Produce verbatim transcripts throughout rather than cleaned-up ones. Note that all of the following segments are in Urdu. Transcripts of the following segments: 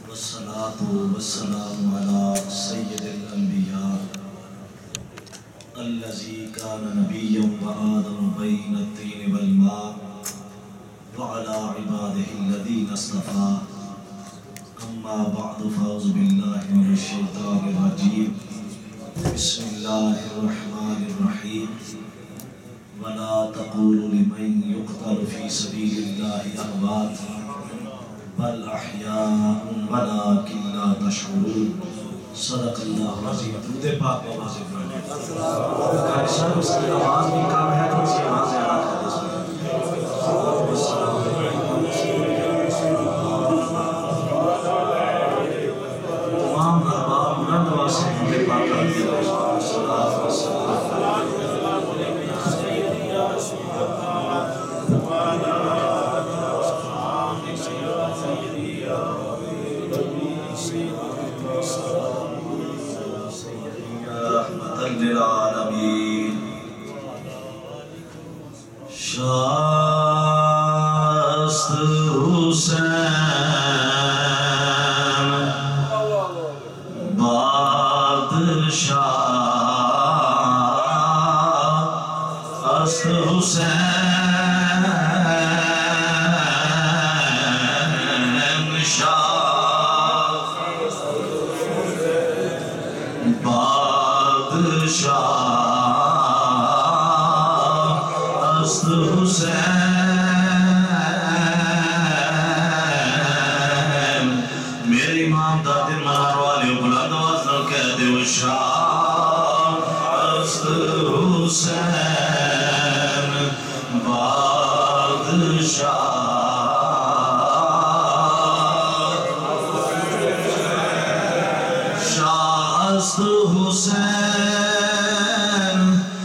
والصلاة والسلام على سيد الأنبياء الذي كان نبيا وآدم بين الطين والماء وعلى عباده الذين اصطفى أما بعد فأعوذ بالله من الشيطان الرجيم بسم الله الرحمن الرحيم ولا تقولوا لمن يقتل في سبيل الله أموات بل أحياء ولكن لا تشعرون صدق اللہ العظیم. درود پاک کو واضح فرمائیں. قاری صاحب اس کی آواز بھی کم ہے تو اس کی آواز زیادہ کر دیں. تمام احباب بلند آواز سے درود پاک کرتے ہیں. للعالمین شاست حسین بادشاہ است حسین شاہ بادشاہ است حسین. میری امام دادر منار والی بلند آواز نہ کہہ دے وہ شاہ است حسین بادشاہ شاہ است حسین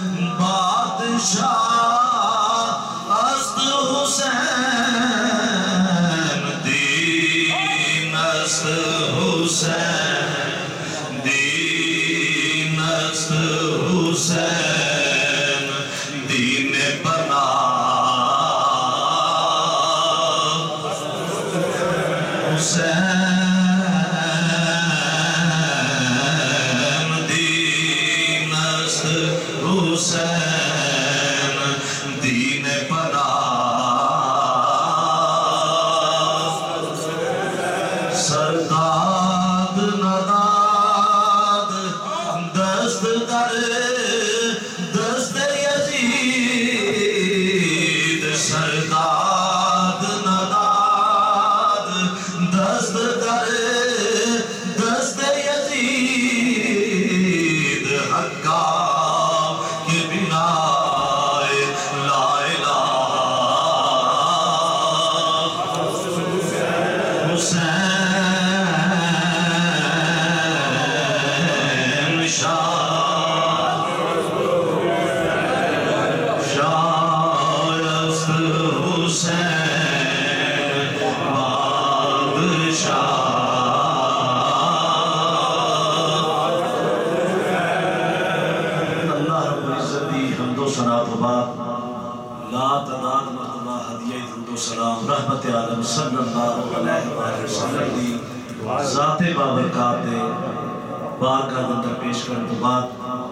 بادشاہ است حسین دین است حسین دین است حسین دین بنا حسین حسین دین پنا سرداد نداد دست در دست یزید سرداد نداد دست در دست یزید حقا رحمت عالم صلی اللہ علیہ وسلم دی ذات بابرکات دے بارگاہ اندر پیش کرنے تو بعد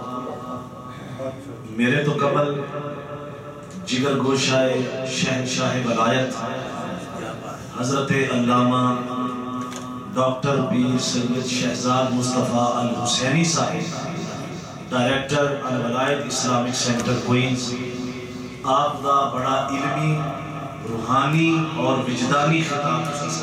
میرے تو قبل جگر گوشائے شہنشاہ ولایت حضرت علامہ ڈاکٹر پیر سید Shahzad Mustafa Al-Husaini Sahib director Al-Wilayat Islamic centre Queens آپ کا بڑا علمی روحانی اور وجدانی خطاب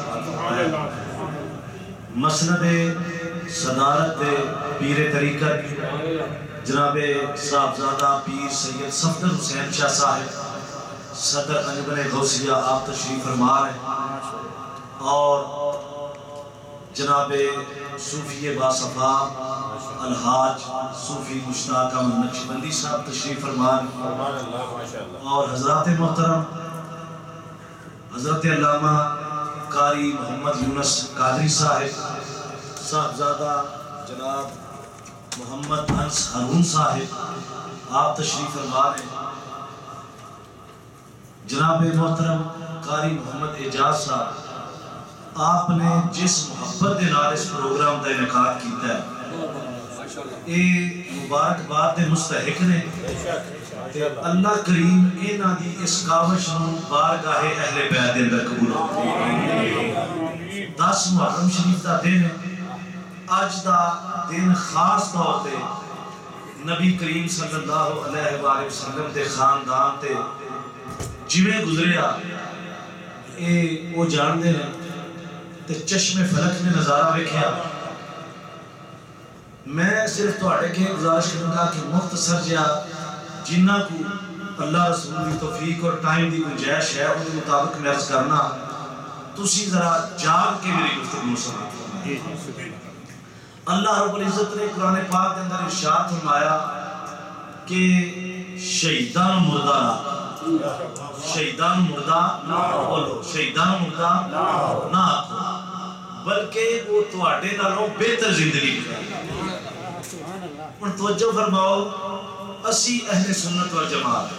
مسند صدارت پیر طریقت جناب صاحبزادہ پیر سید صفدر حسین شاہ صاحب صدر انجمن غوثیہ آپ تشریف فرما رہے ہیں اور جناب صوفی باصفا الحاج صوفی مشتاق احمد نقشبندی صاحب تشریف فرما رہے ہیں اور حضرات محترم حضرت علامہ قاری محمد یونس قادری صاحب صاحبزادہ جناب محمد انس ہارون صاحب آپ تشریف فرما رہے ہیں. جناب محترم قاری محمد اعجاز صاحب آپ نے جس محبت دے نال اس پروگرام کا انعقاد کیتا ہے یہ مبارکباد دے مستحق نے تے اللہ کریم انہاں دی اس کاوش نوں بارگاہ اہل بیت دے اندر قبول فرمائے۔ دس محرم شریف دا دن ہے، اج دا دن خاص طور تے نبی کریم صلی اللہ علیہ وآلہ وسلم دے خاندان تے جویں گزریا اے وہ جان دے نے تے چشم فلک نے نظارہ ویکھیا۔ میں صرف تواڈے کے گزارش کروں گا کہ مختصر جہا جنہ کو اللہ رسول کی توفیق اور ٹائم دی گنجائش ہے ان کے مطابق میں عرض کرنا، تسی ذرا جاگ کے میری گفتگو سمجھیں۔ اللہ رب العزت نے قرآن پاک کے اندر ارشاد فرمایا کہ شہیدان مردہ نہ شہیدان مردہ نہ بولو شہیدان مردہ نہ آکھو بلکہ وہ تواڈے نالوں بہتر زندگی گزارے۔ اور توجہ فرماؤ، اسی اہل سنت والجماعت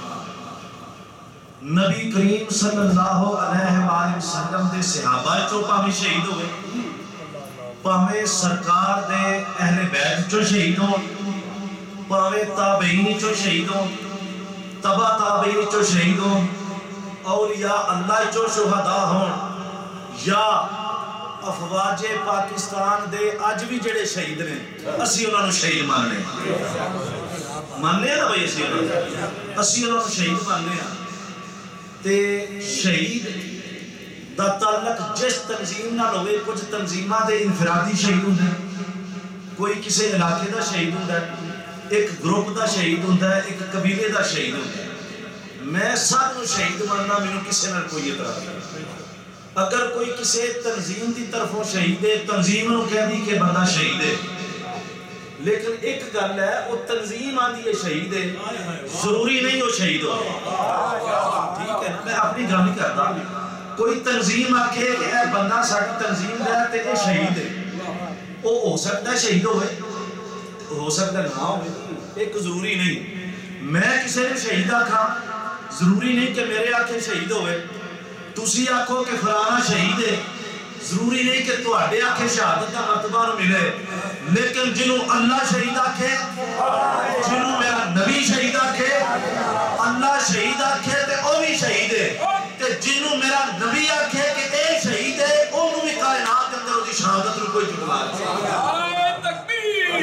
نبی کریم صلی اللہ علیہ وآلہ وسلم دے صحابہ چو پاویں شہید ہوئے، پاویں سرکار دے اہل بیت چو شہید ہوں، پاویں تابعین چو شہید ہوں، تبا تابعین چو شہید ہوں، اولیاء اللہ چو شہداء ہوں، یا افواج پاکستان دے آج بھی جڑے شہید نے اسی انہوں نے شہید ماننے ماننے ہیں نا بھائی، اسی انہوں نے اسی انہوں نے شہید ماننے ہیں۔ تے شہید دا تعلق جس تنظیم نہ ہوئے، کچھ تنظیمہ دے انفرادی شہید ہوں دے، کوئی کسی علاقے دا شہید ہوں دے، ایک گروپ دا شہید ہوں دے، ایک قبیلے دا شہید ہوں دے۔ میں سب نو شہید ماننا میں کسی نہ کوئی اعتراض نہیں۔ اگر کوئی کسی تنظیم دی طرفوں شہید ہے، تنظیم نو کہہ دی کہ بندہ شہید ہے، لیکن ایک گل ہے وہ تنظیم آدھی ہے شہید ہے، ضروری نہیں وہ شہید ہو۔ ٹھیک ہے، میں اپنی گل نہیں کرتا، کوئی تنظیم آکھے کہ اے بندہ ساڑی تنظیم دے تے یہ شہید ہے، وہ ہو سکتا ہے شہید ہوئے، ہو سکتا ہے نہ ہوئے، ایک ضروری نہیں۔ میں کسی نے شہید آکھا ضروری نہیں کہ میرے آنکھیں شہید ہوئے، تسی آکھو کہ فلانا شہید ہے، ضروری نہیں کہ تو اڈے آنکھیں شہادت کا مرتبہ نہ ملے، لیکن جنہوں اللہ شہید آکھے، جنہوں میرا نبی شہید آکھے، اللہ شہید آکھے تے او بھی شہید ہے، تے جنہوں میرا نبی آکھے کہ اے شہید ہے، انہوں بھی کائنات کے اندر ہوتی شہادت رو کوئی جھٹلا ہے۔ تکبیر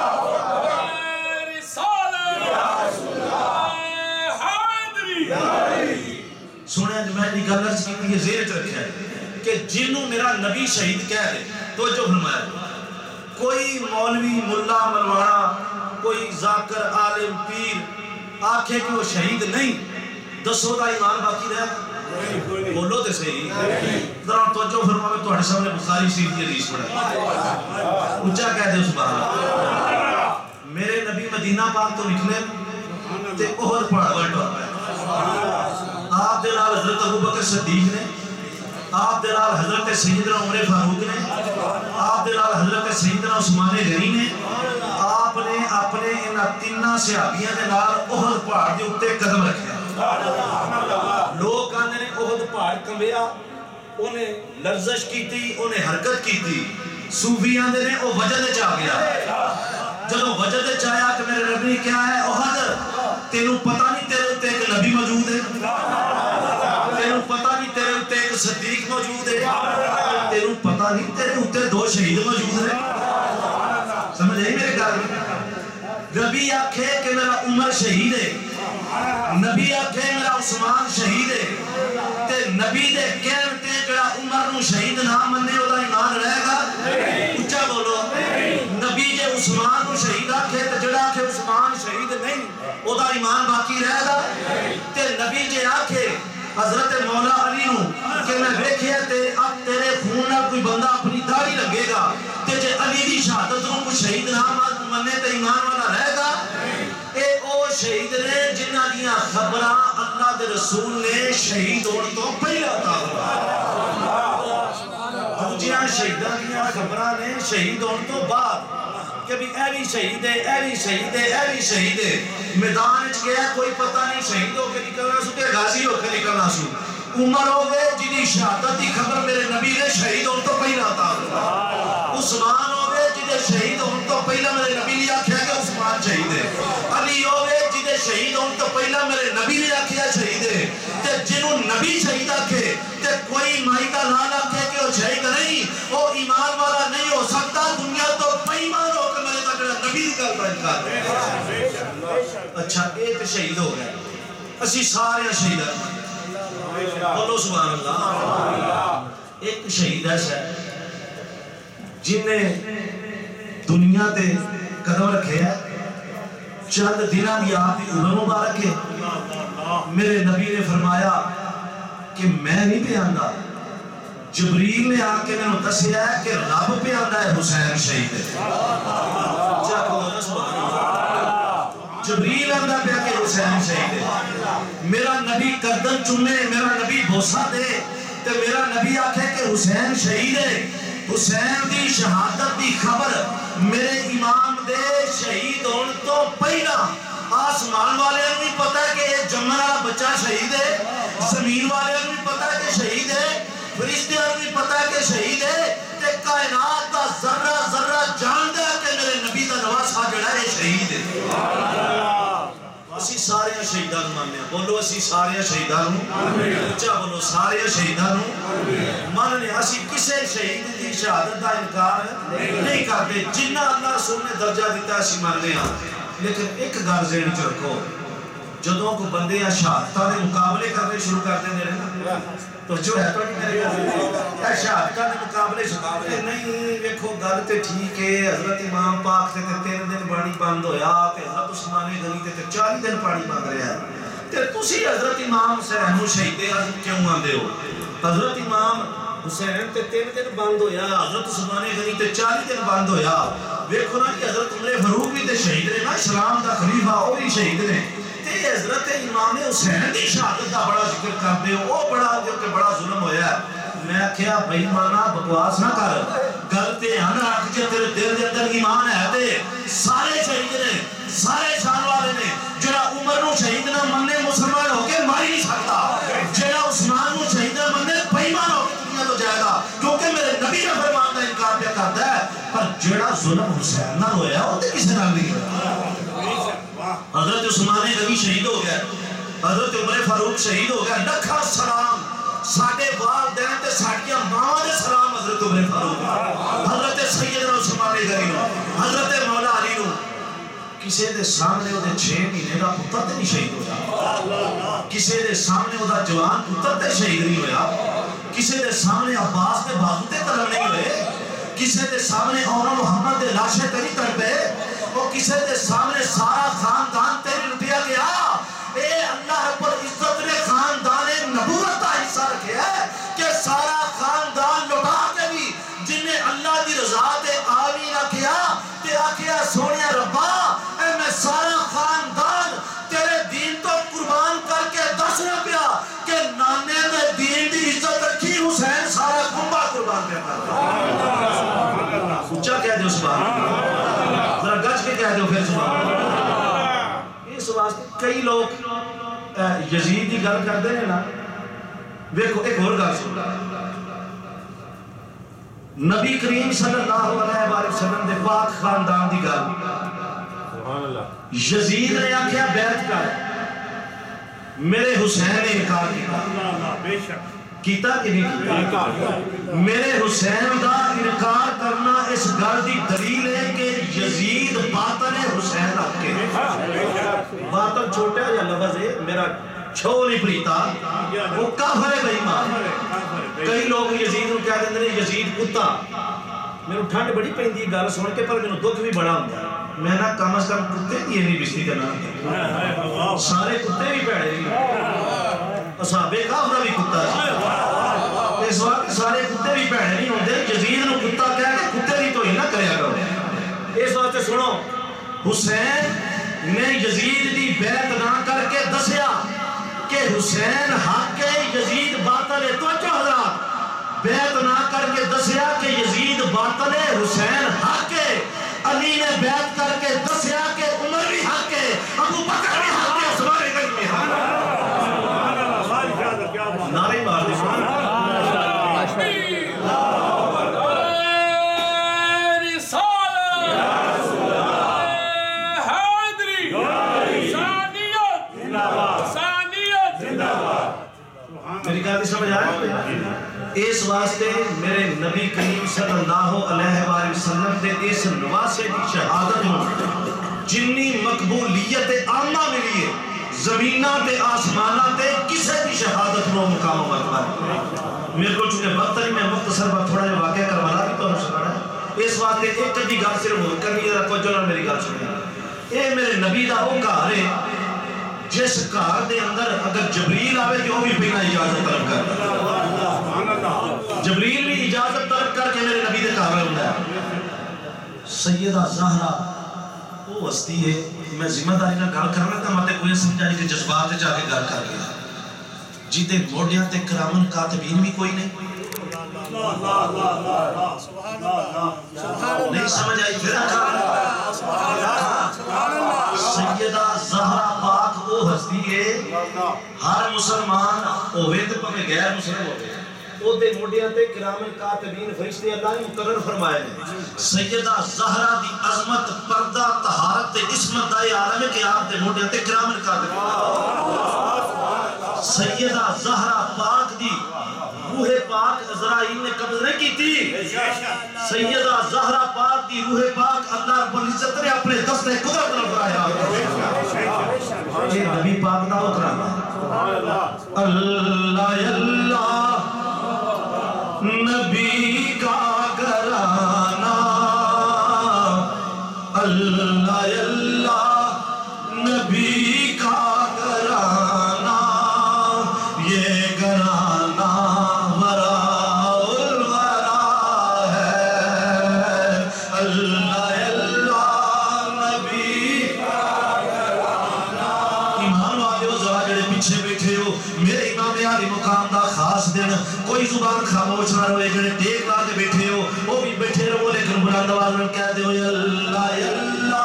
سنیں جو میں نے گل عرض کی یہ زیر رکھا ہے کہ جنہوں میرا نبی شہید کہہ دے تو جو فرمایا، کوئی مولوی ملا ملوانا، کوئی ذاکر عالم پیر آکھے کہ وہ شہید نہیں، دسو دا ایمان باقی رہے، بولو تے صحیح ذرا توجہ فرماؤ۔ تو ہر سامنے بخاری شریف کی حدیث پڑھا، اونچا کہہ دے سبحان اللہ۔ میرے نبی مدینہ پاک تو نکلے تے احد پڑھا ورڈ آپ دے نال حضرت ابوبکر صدیق نے، آپ دے نال حضرت سیدنا عمر فاروق نے، آپ دے نال حضرت سیدنا عثمان غنی نے، آپ نے اپنے ان تینہ صحابیاں دے نال احد پہاڑ دے اوتے قدم رکھیا۔ لوگ کہندے نے احد پہاڑ کمبیا، انہیں لرزش کیتی، انہیں حرکت کیتی، صوفیاں دے نے او وجہ دے چاہ گیا۔ جدو وجہ دے چاہیا کہ میرے رب نے کیا ہے، احد تینوں پتہ نہیں تیرے اوتے ایک نبی موجود ہے، تینوں پتہ نہیں تیرے اوتے ایک صدیق موجود ہے، تینوں پتہ نہیں تیرے اوتے دو شہید موجود ہیں۔ سمجھ آئی میرے گھر؟ نبی آکھے کہ میرا عمر شہید ہے، نبی آکھے میرا عثمان شہید ہے، تے نبی دے کہن تے جڑا عمر نو شہید نہ مننے او دا ایمان رہے گا؟ اونچا بولو۔ نبی جے عثمان نو شہید آکھے تے جڑا آکھے عثمان شہید نہیں او دا ایمان باقی رہے گا؟ تے نبی جے آکھے حضرت مولا علی نو کہ میں ویکھیا تے اب تیرے خون نال کوئی بندہ اپنی داڑھی لگے گا، تے جے علی دی شہادت نو کوئی شہید نہ مننے تے ایمان والا رہے گا؟ اے او شہید نے جنہاں دیاں خبراں اللہ دے رسول نے شہید ہون تو پہلا عطا فرمایا۔ دوجیاں شہیداں دیاں خبراں نے شہید ہون تو بعد کہ بھی اے بھی شہید ہے، اے بھی شہید ہے، اے بھی شہید ہے۔ میدان وچ گیا کوئی پتہ نہیں شہید ہو کے نکلنا سو کہ غازی ہو کے نکلنا سو، عمر ہوگے جنہی شہادت کی خبر میرے نبی نے شہید ہونے تو پہلا عطا فرمائی، عثمان ہوگے جنہیں شہید ہونے تو پہلا میرے نبی نے آکھیا کہ عثمان شہید ہے، علی ہوگے جنہیں شہید ہونے تو پہلا میرے نبی نے آکھیا شہید ہے، تے جنہوں نبی شہید آکھے تے کوئی مائی کا لال آکھے کہ وہ شہید نہیں، وہ ایمان والا نہیں ہو سکتا، دنیا تو بےایمان ہو کے میرے تک نبی کی گل کا انکار ہے۔ اچھا ایک شہید ہو گئے، اسی سارے شہید ہیں، بولو سبحان اللہ۔ ایک شہید ایسا ہے جن نے دنیا تے قدم رکھے ہے، چند دنوں کی آپ کی عمر مبارک ہے، میرے نبی نے فرمایا کہ میں نہیں پہ آندا، جبریل نے آ کے میں دسیا ہے کہ رب پہ آندا ہے حسین شہید ہے۔ جبریل آندا پہ کہ حسین شہید ہے، میرا نبی گردن چومے، میرا نبی بوسہ دے تے میرا نبی آکھے کہ حسین شہید ہے، حسین دی شہادت دی خبر میرے امام دے شہید ہون تو پہلا آسمان والے بھی پتہ ہے کہ یہ جمعہ والا بچہ شہید ہے، زمین والے بھی پتہ ہے کہ شہید ہے، فرشتے بھی پتہ ہے کہ شہید ہے، تے کائنات کا ذرہ ذرہ جاندا ہے کہ میرے نبی دا نواسا جڑا ہے شہید ہے۔ اسی سارے شہیدان ماننے ہیں، بولو اسی سارے شہیدان اچھا بولو سارے شہیدان ماننے، اسی کسے شہید دی شہادت دا انکار نہیں کرتے، جنہ اللہ رسول نے درجہ دیتا ہے اسی ماننے ہیں۔ لیکن ایک گھر ذہن چ رکھو، جدوں کو بندے یا شہادتاں دے مقابلے کرنے شروع کر دیں دے رہے تو جو ہے تو میرے گھر شہادتاں دے مقابلے شروع نہیں، دیکھو گل تے ٹھیک ہے، حضرت امام پاک تے تین دن پانی بند ہویا تے حضرت عثمان غنی تے چالی دن پانی بند رہا تے تسی حضرت امام حسین نوں شہید اعظم کیوں آندے ہو؟ حضرت امام حسین تے تین دن بند ہویا، حضرت عثمان غنی تے چالی دن بند ہویا، دیکھو نا کہ حضرت عمر فاروق بھی تے شہید نے نا، اسلام دا خلیفہ وہ بھی شہید نے، تے حضرت امام حسین دی شہادت دا بڑا ذکر کرتے ہو، وہ بڑا کہ بڑا ظلم ہویا ہے۔ میں کہا بھائی مانا بکواس نہ کر، گل تے ہن رکھ جے تیرے دل دے اندر ایمان ہے تے سارے شہید نے، سارے شان والے نے، جڑا عمر نو شہید نہ مننے مسلمان ہو کے مار نہیں سکتا، جڑا عثمان نو شہید نہ مننے بے ایمان ہو کے دنیا تو جائے گا، کیونکہ میرے نبی کا فرمان کا انکار پہ کرتا ہے۔ پر جڑا ظلم حسین نہ ہویا وہ تے کسے نال نہیں ہویا۔ حضرت عثمان غنی شہید ہو گیا، حضرت عمر فاروق شہید ہو گیا، لکھا سلام ساڑھے والدین تے ساڑھیاں ماں دے سلام حضرت عمر فاروق، حضرت سیدنا عثمان غنی نو، حضرت مولا علی نو، کسے دے سامنے وہ دے چھ مہینے دا پتر تے نہیں شہید ہویا، کسے دے سامنے وہ دا جوان پتر تے شہید نہیں ہویا، کسے دے سامنے عباس دے بازو تے قلم نہیں ہوئے، کسے دے سامنے اونا محمد دے لاشے تے نہیں تڑپے، وہ کسے دے سامنے سارا خاندان تیری لٹیا گیا، اے اللہ رب العزت نے خاندان نبوت کا حصہ رکھے ہے کہ سارا خاندان لٹا کے بھی جن نے اللہ دی رضا تے آمین کیا تے آکھیا سونیا ربا اے میں سارا خاندان تیرے دین تو قربان کر کے دس نہ پیا کہ نانے دے دین دی عزت رکھی حسین سارا کنبہ قربان پیا کرتا۔ اچھا کہہ دے سبحان اللہ، ذرا گج کے کہہ دے پھر سبحان اللہ۔ اس واسطے کئی لوگ یزید کی گل کرتے ہیں نا، دیکھو ایک اور گل سن، نبی کریم صلی اللہ علیہ وآلہ وسلم دے پاک خاندان دی گل، یزید نے آکھیا بیعت کر، میرے حسین نے انکار کیتا، کیتا کہ نہیں کیتا؟ میرے حسین دا انکار کرنا اس گل دی دلیل ہے کہ یزید باطن حسین رکھ کے، باطن چھوٹا یا لفظ ہے میرا چھو نہیں پریتا، وہ کافر ہے بھائی ماں۔ کئی لوگ یزید کو کہہ دیں یزید کتا، میرے ٹھنڈ بڑی پہندی گل سن کے پر میرے دکھ بھی بڑا ہوتا ہے، میں نہ کم از کم کتے دی نہیں بستی کرنا، سارے کتے بھی پیڑے نہیں، اصحاب کافرہ بھی کتا ہے، اس وقت سارے کتے بھی پیڑے نہیں ہوتے، یزید نو کتا کہہ کے کتے بھی تو ہی نہ کریا کرو۔ اس وقت سنو، حسین نے یزید دی بیعت نہ کر کے دسیا کہ حسین حق ہے یزید باطل ہے، توجہ حضرات، بیعت نہ کر کے دسیا کہ یزید باطل ہے حسین حق ہے، علی نے بیعت کر کے دسیا کہ عمر بھی حق ہے، ابو بکر بھی حق ہے، عثمان غنی بھی حق ہے۔ نعرہ اس واسطے میرے نبی کریم صلی اللہ علیہ وآلہ وسلم دے اس نواسے کی شہادت ہوں جنی مقبولیت عامہ ملی ہے زمینہ تے آسمانہ تے کسے بھی شہادت نو مقام و مرتبہ میرے کو چونکہ وقت نہیں میں مختصر بات تھوڑا جا واقعہ کروانا بھی تو ہم سنانا ہے اس واسطے ایک کدی گل صرف ہو کرنی ہے کوئی جو میری گل سنی اے میرے نبی دا وہ گھر ہے جس گھر دے اندر اگر جبریل آوے جو بھی پہلا اجازت طلب کر جبریل بھی اجازت طلب کر کے میرے نبی دے گھر میں ہوتا ہے سیدہ زہرا وہ ہستی ہے میں ذمہ داری نہ گل کرنا تھا ماتے کوئی سمجھائی کہ جذبات جا کے گل کر گیا جیتے موڑیاں تے کرامن کاتبین بھی کوئی نہیں نہیں سمجھ آئی پھر سیدہ زہرا پاک وہ ہستی ہے ہر مسلمان ہوئے تو پہلے غیر مسلم ہوئے او دے موڑیاں تے کرامن کاتبین فرشتے اللہ نے مقرر فرمائے سیدہ زہرا دی عظمت پردہ طہارت تے عصمت دائے عالم کے آپ دے موڑیاں تے کرامن کاتبین سیدہ زہرا پاک دی روح پاک عزرائیل نے قبض نہیں کی تھی سیدہ زہرا پاک دی روح پاک اللہ رب العزت نے اپنے دست قدرت نہ برایا یہ نبی پاک دا اکرانا اللہ اللہ نبی کا گرانا اللہ اللہ نبی کا گرانا یہ گرانا وراء الورا ہے اللہ اللہ نبی کا گرانا ایمان والے ذرا جڑے پیچھے بیٹھے ہو میرے امام علی مقام دا خاص دن کوئی زبان خاموش نہ رہے جڑے ٹیک لا کے بیٹھے ہو وہ بھی بیٹھے رہو لیکن بلند آواز میں کہہ دے ہو اللہ اللہ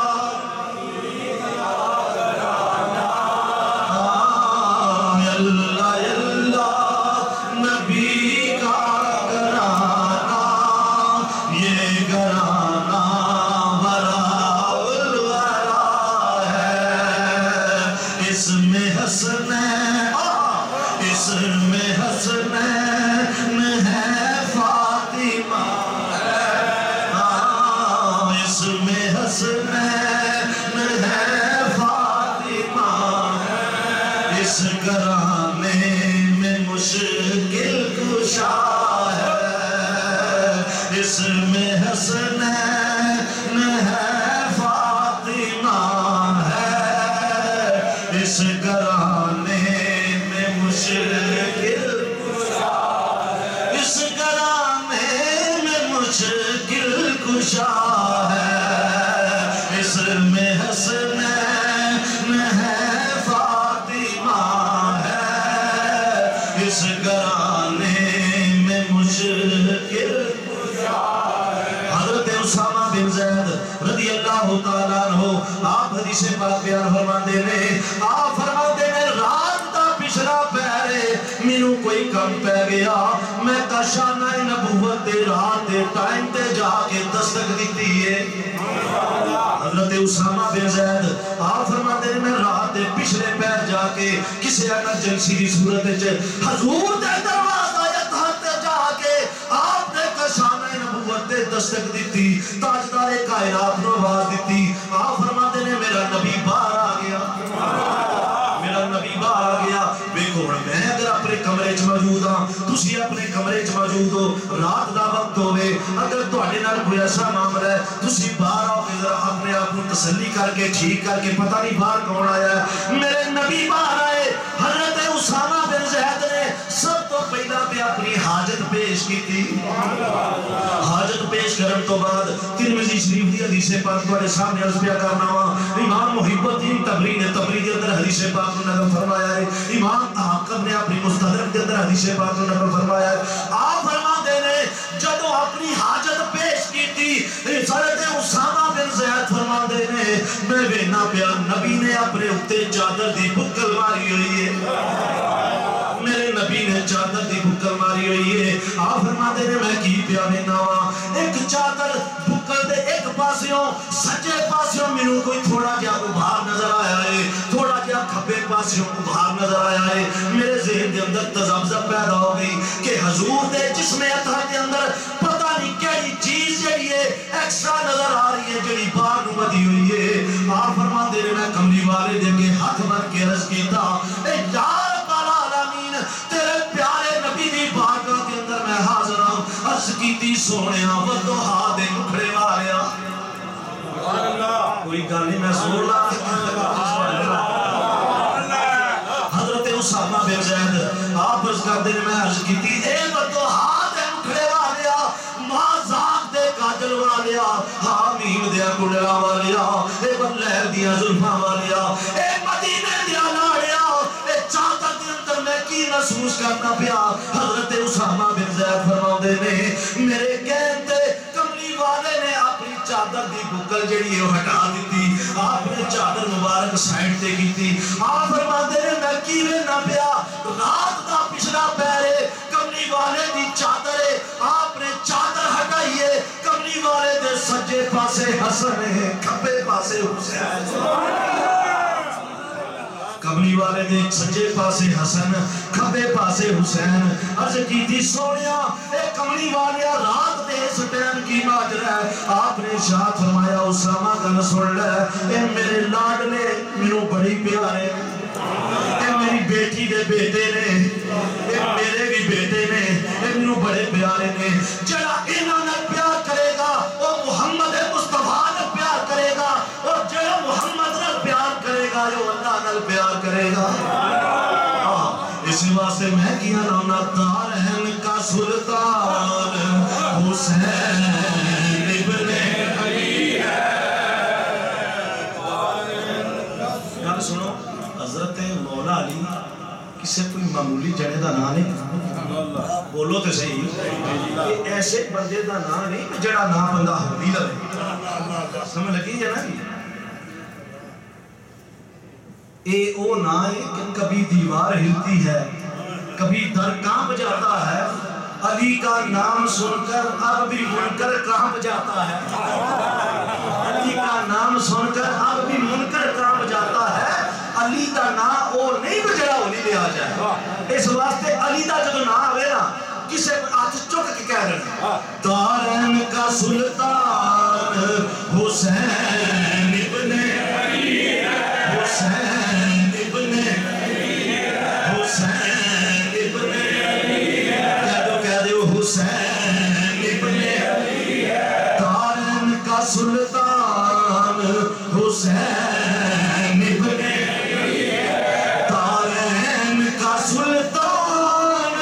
سے پاک بیان فرماندے نے آپ فرماندے نے رات دا پچھلا پیرے مینوں کوئی کم پہ گیا میں کشانہ نبوت دے رات دے ٹائم تے جا کے دستک دیتی ہے حضرت اسامہ بن زید آپ فرماندے نے میں رات دے پچھلے پیر جا کے کسی ایمرجنسی دی صورت حضور دے دروازہ یا تحت جا کے آپ نے کشانہ نبوت دے دستک دیتی تاجدار کائنات نو آواز دیتی آپ فرماتے نے میرا نبی باہر آ گیا میرا نبی باہر آ گیا دیکھو میں اگر اپنے کمرے چ موجود ہاں تسی اپنے کمرے چ موجود ہو رات دا وقت ہوے اگر تواڈے نال کوئی ایسا معاملہ ہے تسی باہر آؤ کے ذرا اپنے آپ کو تسلی کر کے ٹھیک کر کے پتہ نہیں باہر کون آیا ہے میرے نبی باہر آئے حضرت اسامہ بن زید نے سب تو پہلا پہ اپنی حاجت پیش کی تھی حاجت پیش کرن تو بعد ترمذی شریف دی حدیث پاک تواڈے سامنے عرض پیا کرنا وا امام محب الدین تبری نے تبری دے اندر حدیث پاک کو نقل فرمایا ہے امام حاکم نے اپنی مستدرک دے اندر حدیث پاک کو نقل فرمایا ہے آپ فرماتے نے جدوں اپنی حاجت پیش کی تھی حضرت اسامہ بن زید فرماتے نے میں وینا پیا نبی نے اپنے اوتے چادر دی بکل ماری ہوئی ہے میرے نبی نے چادر دی بکل ماری ہوئی ہے آپ فرماتے نے میں کی پیا وینا وا ایک چادر بکل دے ایک پاسیوں سجے پاسیوں مینوں کوئی تھوڑا جہا ابھار نظر آیا ہے تھوڑا جہا کھبے پاسیوں ابھار نظر آیا ہے میرے ذہن دے اندر تذبذب پیدا ہو گئی کہ حضور دے جسم اطہر کے اندر پتہ نہیں کیڑی چیز جڑی ہے ایکسٹرا نظر آ رہی ہے جڑی باہر نو ودی ہوئی ہے آپ فرما دے رہے میں کملی والے دے کے ہاتھ بن کے عرض کیتا اے یا رب العالمین تیرے پیارے نبی دی بارگاہ کے اندر میں حاضر ہوں عرض کیتی سونیا ودوہا دے مکھڑے والیا کوئی گل نہیں میں زور لا حضرت اسامہ بن زید آپ عرض کر دینے میں عرض کیتی اے ودوہا دے مکھڑے والیا مازاق دے کاجل والیا حامیم دیا کڑلا والیا اے بلیر دیا ظلفہ والیا اے مدینہ دیا لاڑیا اے چاہتا دے اندر میں کی محسوس کرنا پیا حضرت اسامہ بن زید فرماؤ دے نے میرے کہتے کملی والے نے اپنی چادر دی بکل جڑی ہے ہٹا دیتی آپ نے چادر مبارک سائٹ تے کی تھی آپ فرما دے نے میں کی نہ پیا رات دا پچھلا پیرے کملی والے دی چادر ہے آپ نے چادر ہٹائیے کملی والے دے سجے پاسے حسن ہے کھپے پاسے حسین کملی والے دے سجے پاسے حسن کھپے پاسے حسین عرض کی تھی سونیا اے کملی والیا رات دے اس ٹائم کی ماجر ہے آپ نے ارشاد فرمایا اسامہ گل سن لے اے میرے لاڈلے میرے بڑی پیارے اے میری بیٹی دے بیٹے نے اے میرے بھی بیٹے نے اے میرے بڑے پیارے نے جڑا انہوں نے پیار کرے گا وہ محمد مصطفیٰ نے پیار کرے گا اور جڑا محمد نے پیار کرے گا جو اللہ نے پیار کرے گا اسی واسطے میں کیا رونا تارہن کا سلطان حسین ابن علی ہے یار سنو حضرت مولا علی کسے کوئی معمولی جڑے دا نام نہیں بولو تے صحیح ایسے بندے دا نام نہیں جڑا نام بندہ ہوئی لگے سمجھ لگی ہے نا اے او نہ ہے کہ کبھی دیوار ہلتی ہے کبھی در کانپ جاتا ہے علی کا نام سن کر اب بھی منکر کانپ جاتا ہے علی کا نام سن کر اب بھی منکر کانپ جاتا ہے علی کا نام او نہیں بجڑا ہولی لے آ جائے اس واسطے علی دا جو نام ہوئے نا کسے آج چک کے کہہ رہے تارین کا سلطان حسین ابن علی حسین ابن حسین ابن کہہ دو کہہ دو حسین ابن تارین کا سلطان حسین ابن تارین کا سلطان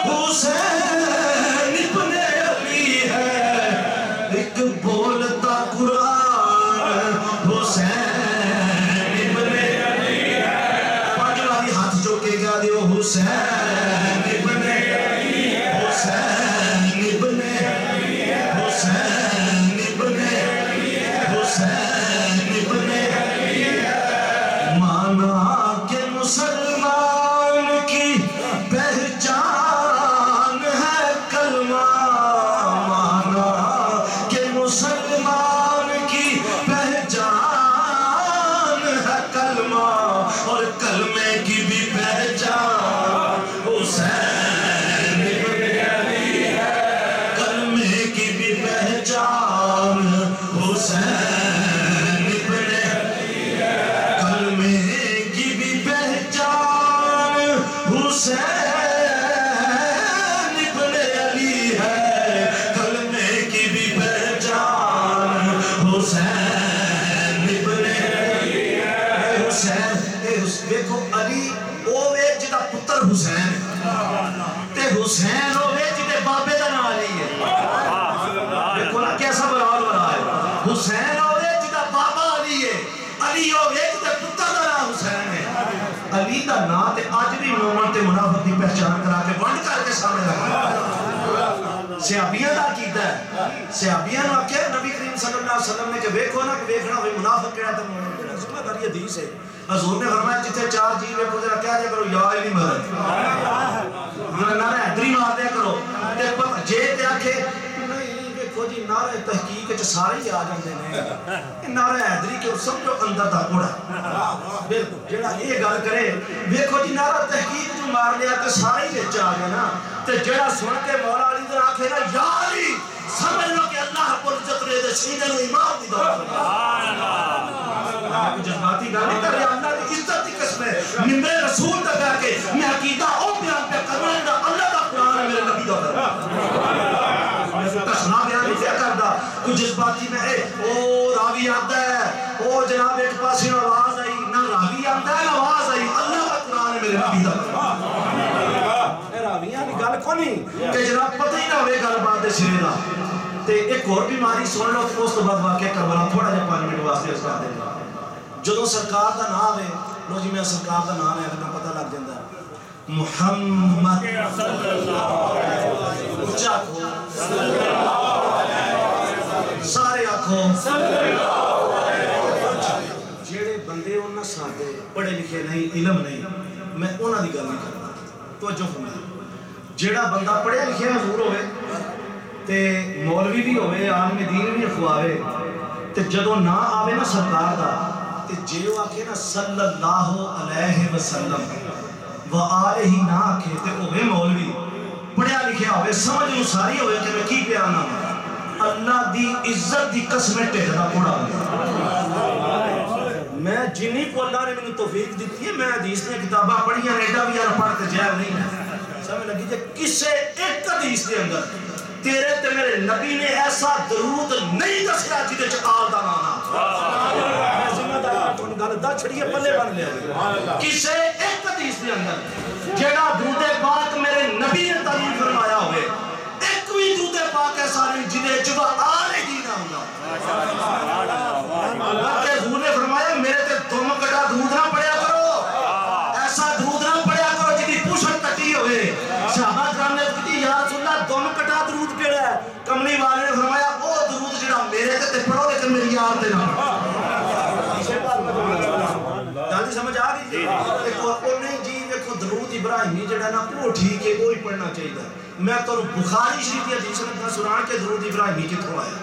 حسین ابن علی ہے ایک بولتا قرآن حسین ابن علی ہے پاکی والی ہاتھ جو کے گا دیو حسین ابن علی حسین ابن علی حسین ابن علی حسین ابن علی مانا کہ مسلمان کی پہچان ہے کلمہ مانا کہ مسلمان کی پہچان ہے کلمہ اور کلمے کی بھی پہچان حسین ابن علی ہے کلمے کی بھی پہچان حسین ابن علی ہے کلمے کی بھی پہچان حسین ابن علی ہے کلمے کی بھی پہچان حسین ابن علی ہے حسین دیکھو علی اوے جدا پتر حسین تے حسین اوے جدے بابے دا نام علی ہے دیکھو نا کیسا برحال بنا ہے حسین اوے جدا بابا علی ہے علی اوے جدے پتر دا نام حسین ہے علی دا نام تے آج بھی مومن تے منافق دی پہچان کرا کے ونڈ کر کے سامنے رکھا صحابیاں دا کیتا ہے صحابیاں نو آکھیا نبی کریم صلی اللہ علیہ وسلم نے کہ ویکھو نا کہ ویکھنا ہوئی منافق کیڑا تے مومن کیڑا سمجھ کر یہ حدیث ہے حضور نے فرمایا جتنے چار جی ویکھو ذرا کہہ دیا کرو یا علی مرد ہمارا نعرہ حیدری مار دیا کرو تے جے تے آکھے نہیں دیکھو جی نعرہ تحقیق چ سارے ہی آ جاندے نے نعرہ حیدری کہ سمجھو اندر دا کوڑا بالکل جڑا یہ گل کرے دیکھو جی نعرہ تحقیق جو مار لیا تے سارے ہی وچ آ گئے نا تے جڑا سن کے مولا علی دے آکھے نا یا علی سمجھ لو کہ اللہ رب العزت نے دے سینے نو ایمان دی دولت سبحان اللہ جذباتی گل نہیں کر رہا اللہ دی عزت دی قسم ہے ممبر رسول دا کر کے میں عقیدہ او بیان پہ کرنا ہے اللہ دا قرآن میرے نبی دا تسنا بیان نہیں کیا کردا کوئی جذباتی میں اے او راوی آتا ہے او جناب ایک پاسی آواز آئی نہ راوی آتا ہے نہ آواز آئی اللہ دا قرآن میرے نبی دا اے راویاں دی گل کو نہیں کہ جناب پتہ ہی نہ ہوئے گل بات دے سرے دا تے ایک اور بیماری سن لو اس تو بعد واقعہ کربلا تھوڑا جہا پانچ منٹ واسطے اس کا دے گا جدو سرکار دا نام ہے لو جی میں سرکار دا نام ہے اگر پتہ لگ جاندہ ہے محمد صلی اللہ علیہ وسلم اچھا کھو سارے آنکھوں جیڑے بندے انہاں ساتھے پڑھے لکھے نہیں علم نہیں میں انہاں دی گل نہیں کرتا توجہ فرمائیں جیڑا بندہ پڑھے لکھے حضور ہوئے تے مولوی بھی ہوئے عالم دین بھی اخواوے تے جدو نہ آوے نا سرکار دا تے جیو آکھے نا صلی اللہ علیہ وسلم و آلہ ہی نہ آکھے تے اوہ مولوی پڑھیا لکھیا ہوئے سمجھ نو ساری ہوئے کہ میں کی پیانا اللہ دی عزت دی قسمیں ٹہرا پڑا میں جنہی کو اللہ نے میں توفیق دیتی ہے میں حدیث نے کتابہ پڑھیا نیٹا بھی یار پڑھ کے جائے نہیں ہے سمجھ لگی کہ کسے ایک حدیث دے اندر تیرے تے میرے نبی نے ایسا درود نہیں دسیا جدے چکال دا نانا میں ذمہ دار تو گل دا چھڑیے پلے بن لیا کسے ایک حدیث دے اندر جیڑا درود پاک میرے نبی نے تعلیم فرمایا ہوئے ایک بھی درود پاک ایسا نہیں جدے چبا آلے ہی نہ ہوگا اللہ کے حضور نے فرمایا میرے تے دم کٹا درود نہ پڑھیا کرو ایسا درود نہ پڑھیا کرو جدی پوشن کٹی ہوئے صحابہ کرام نے کہتی یا رسول اللہ دم کٹا درود کیڑا ہے کملی والے نے فرمایا وہ درود جڑا میرے تے پڑھو لیکن میری یار تے نہ دادی سمجھ آ گئی ایک اور نہیں جی دیکھو درود ابراہیمی جڑا نا وہ ٹھیک ہے وہی پڑھنا چاہیے میں تو بخاری شریف کی حدیث میں سنان کے درود ابراہیمی کتھوں آیا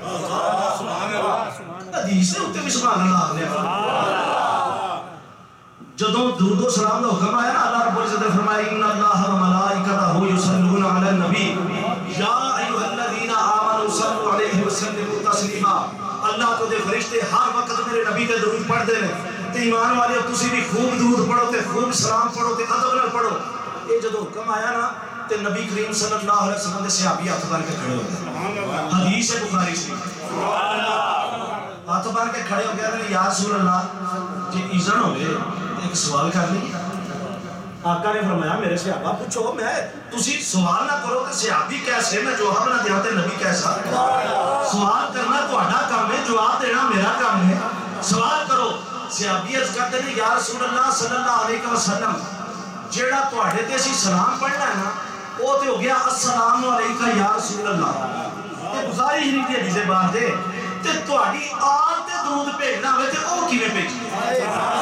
حدیث سے ہوتے بھی سبحان اللہ نے جدوں درود و سلام کا حکم آیا نا اللہ رب العزت نے فرمایا ان اللہ و ملائکتہ یصلون علی النبی یا ایھا الذین آمنوا صلوا علیہ وسلموا تسلیما اللہ تو دے فرشتے ہر وقت میرے نبی تے درود پڑھ دے نے تے ایمان والے تسی بھی خوب درود پڑھو تے خوب سلام پڑھو تے ادب نال پڑھو یہ جدوں حکم آیا نا تے نبی کریم صلی اللہ علیہ وسلم دے صحابی ہاتھ بن کے کھڑے ہو گئے حدیث بخاری شریف ہاتھ بن کے کھڑے ہو گئے یا رسول اللہ جی اذن ہوئے ایک سوال کر لی آقا نے فرمایا میرے صحابہ پوچھو میں تسی سوال نہ کرو کہ صحابی کیسے میں جواب نہ دیا تے نبی کیسا سوال کرنا تہاڈا کام ہے جواب دینا میرا کام ہے سوال کرو صحابی عرض کرتے ہیں یا رسول اللہ صلی اللہ علیہ وسلم جیڑا تہاڈے تے اسی سلام پڑھنا ہے نا وہ تے ہو گیا السلام علیکم یا رسول اللہ یہ بخاری شریف دی حدیث بات ہے تے تہاڈی آل تے درود بھیجنا ہوئے تے او کیویں بھیجی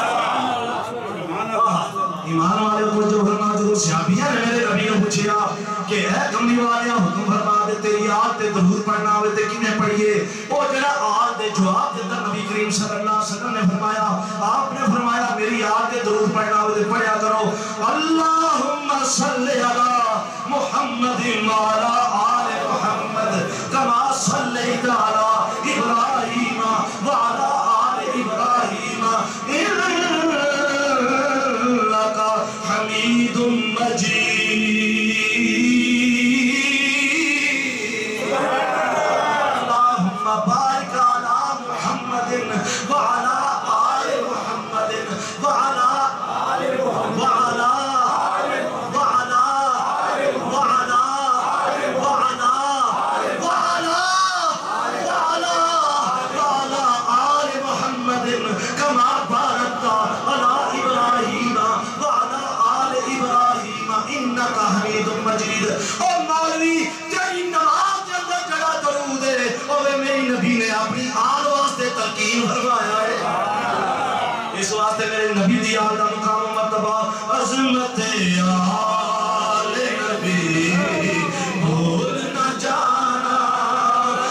ایمان والے کو جو فرما جو صحابیاں نے میرے نبی نے پوچھیا کہ اے کملی والے حکم فرما دے تیری آل تے درود پڑھنا ہوئے تے کیویں پڑھیے او جڑا آل دے جواب دے اندر نبی کریم صلی اللہ علیہ وسلم نے فرمایا آپ نے فرمایا میری آل تے درود پڑھنا ہوئے تے پڑھیا کرو اللہم صلی علی محمد وعلی آل محمد کما صلیت علی ابراہیم وعلی آل ابراہیم حمید مجید اللہم بارک علی محمد وعلی آل محمد وعلی وعلی وعلی وعلی وعلی وعلی وعلی آل محمد کما بارکت علی ابراہیم انکا حمید مجید اور مولوی تیری نماز کے اندر جگہ درود ہے اور میری نبی نے اپنی آل واسطے تلقین فرمایا ہے اس واسطے میرے نبی دی آل دا مقام و مرتبہ عظمت آل نبی بھول نہ جانا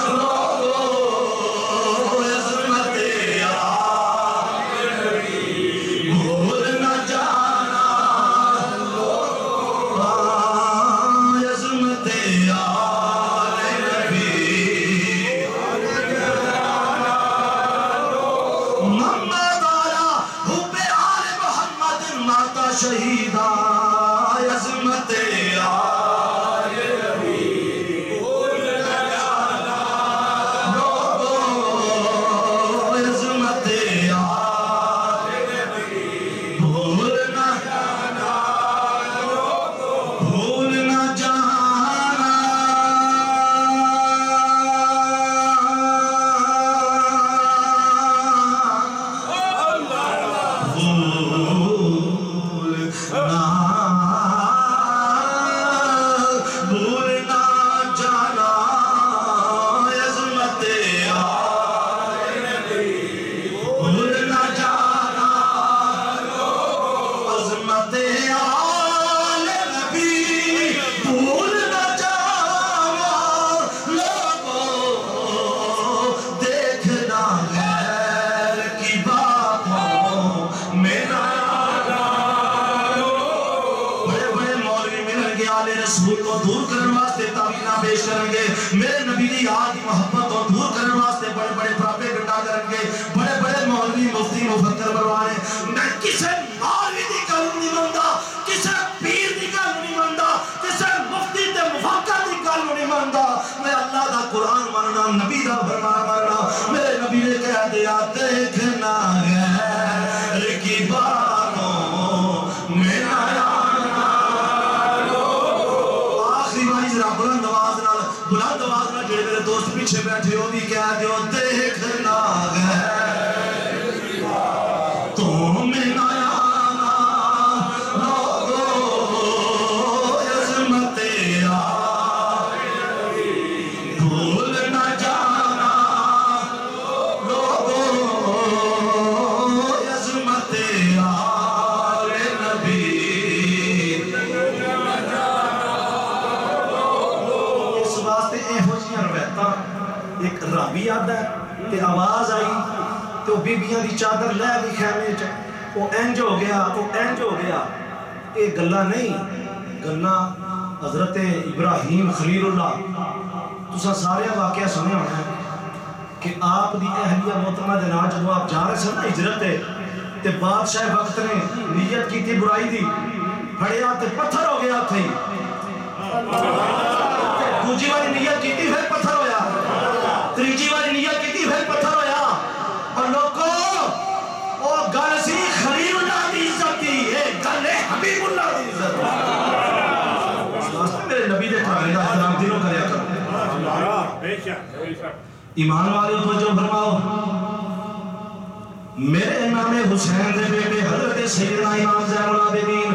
شہیدہ عظمت آل نبی بھول نہ جانا لوگوں عظمت آل نبی بھول نہ جانا لوگوں بھول نہ جانا بھول نہ جانا عظمت آل نبی بھول نہ جانا عظمت آل نبی بھول نہ جانا لوگوں دیکھنا غیر کی باتوں میں نہ رسول کو دور کرنے واسطے تعویلہ پیش کریں گے، میرے نبی دی یاد کی محبت کو دور کرنے واسطے بڑے بڑے پراپے گنڈا کریں گے، بڑے بڑے مولوی مفتی مفکر بنوانے. میں کسے مولوی دی گل نہیں مانتا، کسے پیر دی گل نہیں مانتا، کسے مفتی تے مفکر دی گل نہیں مانتا. میں اللہ دا قرآن ماننا، نبی دا فرمان ماننا. میرے نبی نے کہہ دیا دیکھنا غیر کی باتوں میں نہ بلند آواز نال بلند آواز نال جڑے میرے دوست پیچھے بیٹھے ہو بھی کہہ دیو دیکھنا غیر کی باتوں میں نہ آنا لوگوں عظمت آل نبی بھول نہ جانا لوگوں عظمت آل نبی. ایک رابی آدھا ہے کہ آواز آئی تو بی بیاں دی چادر لے گئی خیمے چ وہ اینج ہو گیا وہ اینج ہو گیا. یہ گلہ نہیں گلہ حضرت ابراہیم خلیل اللہ تسا سارے واقعہ سنے ہونا ہے کہ آپ دی اہلیہ محترمہ دے نال جدوں آپ جا رہے سن ہجرت تے بادشاہ وقت نے نیت کی تھی برائی دی پھڑیا تے پتھر ہو گیا تھے دوجی والی نیت کی تھی پھر پتھر ہویا تریجی والی نیت کی تھی پھر پتھر ہویا. اور لوگوں وہ گل سی خلیل اللہ دی عزت دی ایک گل ہے حبیب اللہ دی عزت. میرے نبی دے ٹھانے دا احترام دلوں کریا کرو. ایمان والے تو جو فرماؤ میرے امام حسین دے بیٹے حضرت سیدنا امام زین العابدین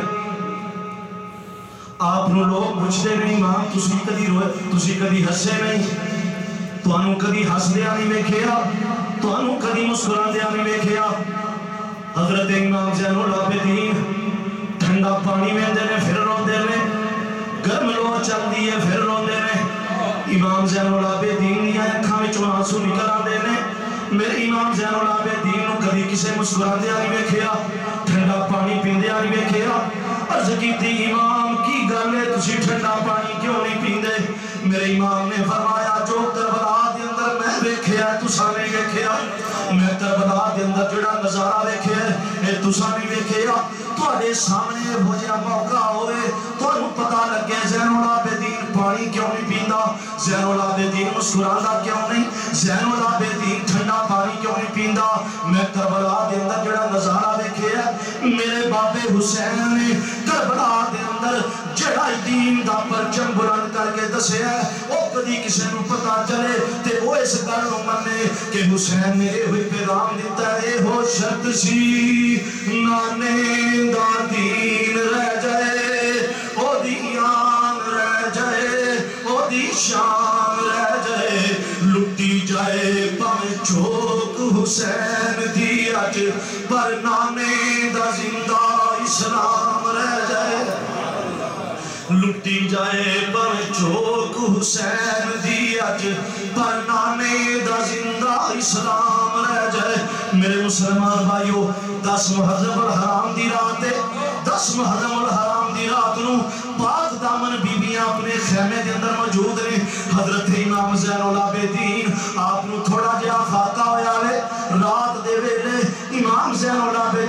آپ نو لوگ پوچھتے نہیں امام تسی کدی روئے تسی کدی ہسے نہیں توانو کدی ہس دیا نہیں ویکھیا توانو کدی مسکران دیا نہیں ویکھیا. حضرت امام زین العابدین ٹھنڈا پانی میں دے نے پھر روندے نے گرم لو چل دیئے پھر روندے نے. امام زین العابدین یا اکھاں وچوں آنسو نکل آندے نے. میرے امام زین العابدین نو کدی کسے مسکران دیا نہیں ویکھیا ٹھنڈا پانی پیندیا نہیں ویکھیا. عرض کیتی امام کی گل ہے تسی ٹھنڈا پانی کیوں نہیں پیندے؟ میرے امام نے فرمایا جو کربلا دے اندر میں ویکھیا تساں نہیں ویکھیا میں کربلا دے اندر جڑا نظارہ ویکھیا اے تساں نہیں ویکھیا. تواڈے سامنے ہو جا موقع ہوئے تانوں پتہ لگے زین العابدین پانی کیوں نہیں پیندا زین العابدین مسکراندا کیوں نہیں زین العابدین ٹھنڈا پانی کیوں نہیں پیندا. میں کربلا دے اندر جڑا نظارہ ویکھیا میرے بابے حسین نے کربلا دے اندر جڑا دین دا پرچم بلند کر کے دسیا ہے او کدی کسے نوں پتہ چلے تے او اس گل نوں منے کہ حسین نے اے ہوئی پیغام دتا اے ہو شرط سی نانے دا دین رہ جائے او دی آن رہ جائے او دی شان رہ جائے لٹی جائے پاویں چوک حسین دی اج پر نانے دا زندہ اسلام رہ جائے. لٹی جائے پر چوک حسین دی اج پر نانے دا زندہ اسلام رہ جائے. میرے مسلمان بھائیو دس محرم الحرام دی رات ہے دس محرم الحرام دی رات نو پاک دامن بیبیاں اپنے خیمے دے اندر موجود نے. حضرت امام زین العابدین آپ نو تھوڑا جہا فاقہ ہویا ہے رات دے ویلے امام زین العابدین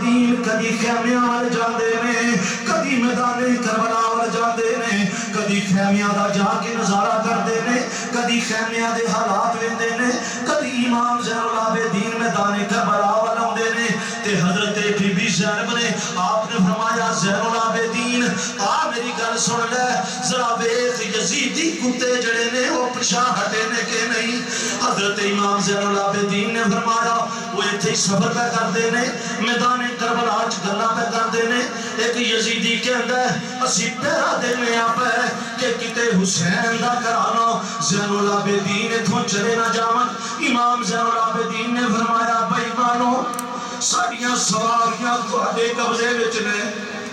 کدی خیمیاں وال جاندے نے کدی میدان کربلا وال جاندے نے کدی خیمیاں دا جا کے نظارہ کردے نے کدی خیمیاں دے حالات ویندے نے کدی امام زین العابدین میدان کربلا وال آندے نے تے حضرت بی بی زینب نے آپ نے فرمایا زین العابدین آ میری گل سن لے ذرا ویکھ یزیدی کتے جڑے نے وہ پچھا ہٹے نے کہ نہیں حضرت امام زین العابدین نے فرمایا وہ ایتھے سفر پہ کردے نے میدان کربلا وچ گلاں پہ کردے نے ایک یزیدی کہندا ہے اسی پہرا دینے آ پے کہ کتے حسین دا گھرانہ زین العابدین اتھوں چلے نہ جاون امام زین العابدین نے فرمایا بھائی مانو ساڑیاں سواریاں تواڈے قبضے وچ نے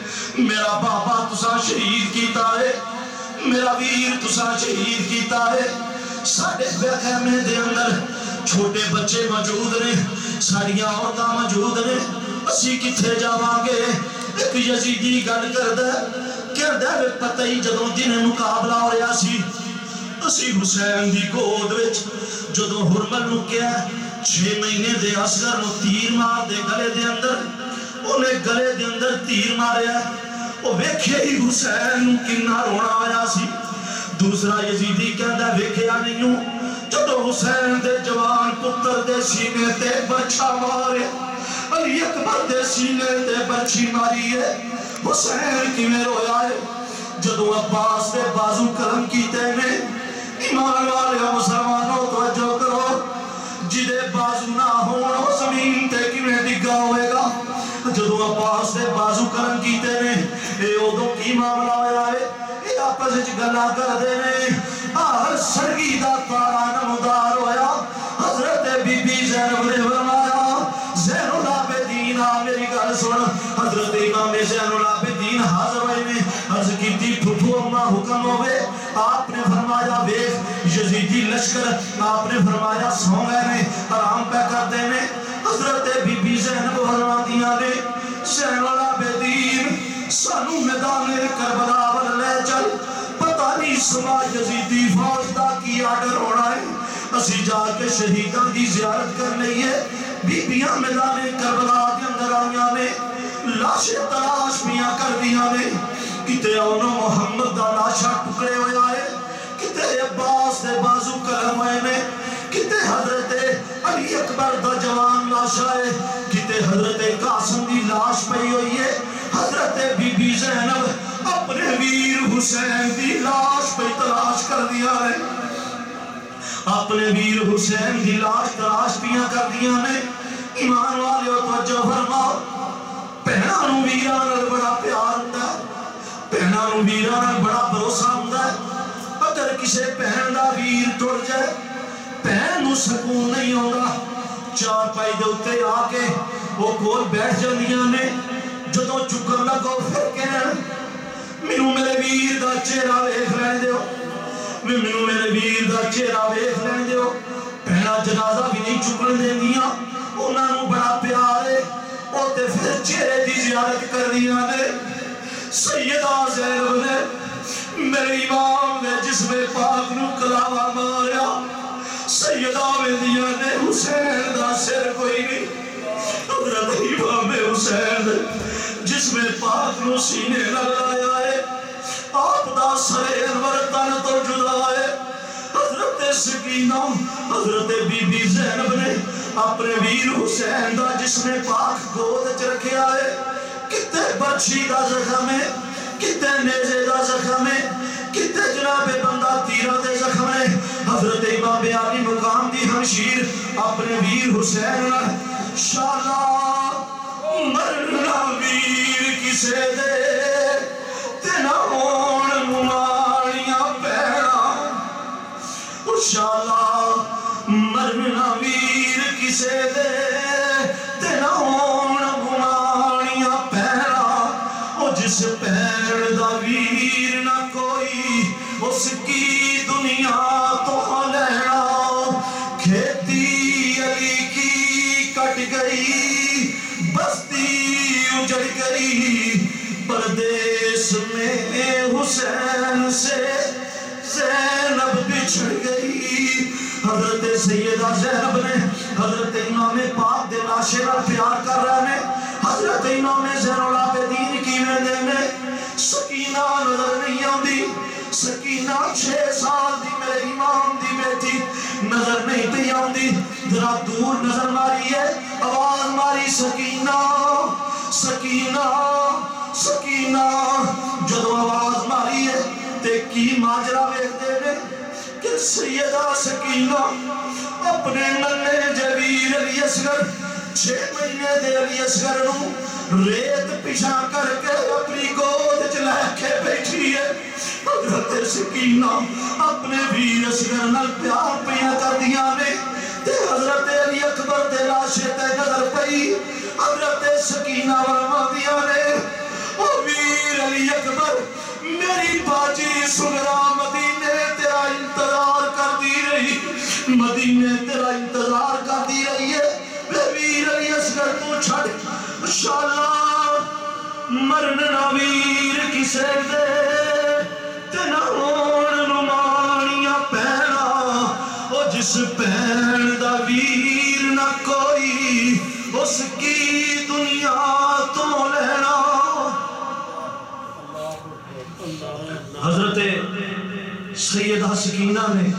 میرا بابا تساں شہید کیتا ہے میرا ویر تساں شہید کیتا ہے ساڑے خیمے دے اندر چھوٹے بچے موجود نے ساڑیاں عورتاں موجود نے اسی کتھے جاواں گے ایک یزیدی گل کردا کہندا ہے پتہ ہی جدوں دن مقابلہ ہو رہا سی اسی حسین دی گود وچ جدوں ہرمل نو کیا چھ مہینے دے اصغر نو تیر مار دے گلے دے اندر انہیں گلے دے اندر تیر ماریا وہ ویکھے ہی حسین کنا رونا آیا سی دوسرا یزیدی کہندا ویکھیا نہیں ہوں جدو حسین دے جوان پتر دے سینے تے برچھا مارے علی اکبر دے سینے تے برچھی ماری ہے حسین کی میں رویا ہے جدو عباس دے بازو کرم کیتے نے ایمان والے مسلمانوں توجہ کرو جدے بازو نہ ہون زمین تے کی میں ڈگا ہوئے گا جدو عباس دے بازو کرم کیتے نے اے ادو کی معاملہ ہویا ہے اے آپس وچ گلاں کردے نے ہر سرگی دا تارا نمودار ہویا حضرت بی بی زینب نے فرمایا زین العابدین آ میری گل سن حضرت امام زین العابدین حاضر ہوئے نے عرض کیتی پھپھو اما حکم ہوئے آپ نے فرمایا ویکھ یزیدی لشکر آپ نے فرمایا سو گئے نے آرام پہ کر دینے حضرت بی بی زینب فرما دیا نے زین العابدین سانو میدان کربلا ول لے چل پتہ نہیں صبح یزیدی فوج دا کی آرڈر ہونا ہے اسی جا کے شہیدان دی زیارت کر لئیے بی بیاں میدان کربلا دے اندر آئیاں نے لاشیں تلاش بیاں کر دیا نے کتے اونو محمد دا لاشا ٹکڑے ہوئے آئے کتے عباس دے بازو کرم ہوئے نے کتے حضرت علی اکبر دا جوان لاشا ہے کتے حضرت قاسم دی لاش پئی ہوئی ہے حضرت بی بی زینب اپنے ویر حسین دی لاش پہ تلاش کر دیا ہے اپنے ویر حسین دی لاش تلاش پیا کر دیا نے ایمان والے توجہ فرماؤ پہنا نو ویران بڑا پیار ہوتا ہے پہنا نو ویران بڑا بھروسہ ہوتا ہے اگر کسے پہن دا ویر ٹوٹ جائے پہن نو سکون نہیں ہوگا چار پائی دے اتے آ کے وہ کول بیٹھ جاندیاں نے جدوں چکر لگو پھر کہن مینوں میرے ویر دا چہرہ ویکھ لین دیو مینوں میرے ویر دا چہرہ ویکھ لین دیو پہنا جنازہ بھی نہیں چکن دیندیاں انہاں نوں بڑا پیار ہے او تے پھر چہرے دی زیارت کر دیاں نے سیدہ زینب نے میرے امام نے جسم پاک نو کلاوہ ماریا سیدہ ویندیاں نے حسین دا سر کوئی نہیں حضرت امام حسین جسم پاک نو سینے نہ لایا ہے آپ دا سر انور تن تو جدا ہے حضرت سکینہ حضرت بی بی زینب نے اپنے ویر حسین دا جسم پاک گود چ رکھیا ہے کتے برچھی دا زخم ہے کتے نیزے دا زخم ہے کتے جناب بندہ تیرہ دے زخم ہے حضرت امام علی مقام دی ہمشیر اپنے ویر حسین شالا مرنا ویر کسے دے تینا ہون مماریاں پیڑا شالا مرنا ویر کسے دے تینا ہون مماریاں پیڑا جس پیڑ دا ویر نہ کوئی اس کی دنیا تو لینا کھیتی علی کی کٹ گئی بستی اجڑ گئی پردیس میں حسین سے زینب بچھڑ گئی حضرت سیدہ زینب نے حضرت امام پاک دے لاشے نال پیار کر رہے نے حضرت امام زین العابدین کی ویندے میں سکینہ نظر نہیں آندی سکینہ چھ سال دی میرے امام دی بیٹی نظر نہیں تے آندی ذرا دور نظر ماری ہے آواز ماری سکینہ سکینہ سکینہ جدو آواز ماری ہے تے کی ماجرا ویکھ دے نے کہ سیدہ سکینہ اپنے ننے جویر علی اصغر چھ مہینے دے علی اصغر نو ریت پیشا کر کے اپنی گود چلے کے بیٹھی ہے حضرت سکینہ اپنے ویر اصغر نال پیار پیا کر دیا نے تے حضرت علی اکبر دے لاشے تے نظر پئی حضرت سکینہ ورما دیا نے او ویر علی اکبر میری باجی سغرا مدینے تیرا انتظار کر دی رہی مدینے تیرا انتظار کر دی رہی ہے ویر علی اصغر تو چھڑ انشاءاللہ مرنا ویر کسے دے تینا ہون نمانیاں پہنا او جس پہن دا ویر نہ کوئی اس کی دنیا تو لینا حضرت سیدہ سکینہ نے